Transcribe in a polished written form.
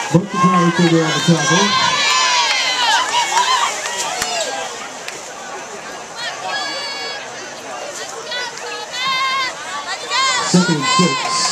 Both the driver figure on the tackle. Second and 6.